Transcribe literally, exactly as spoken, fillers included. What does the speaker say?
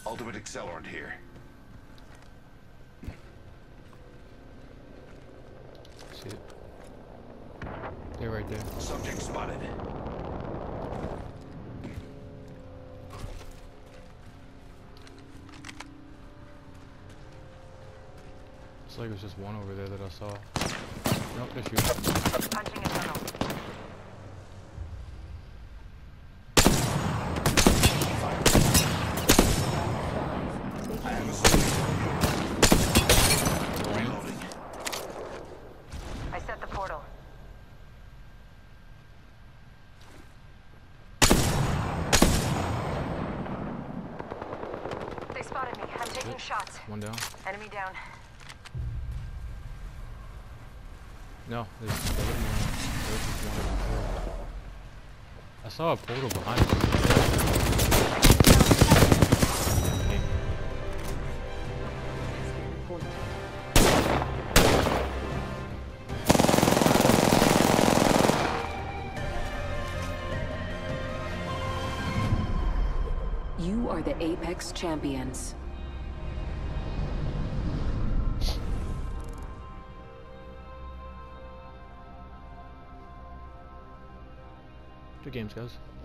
Ultimate accelerant here. See it? They're right there. Subject spotted. Looks like there's just one over there that I saw. Nope, they're shooting. Punching a tunnel. Reloading. I set the portal. They spotted me. I'm taking Shit. shots. One down. Enemy down. No, there's, there wasn't one. There was just one over there. I saw a portal behind me. You are the Apex Champions. Good games, guys.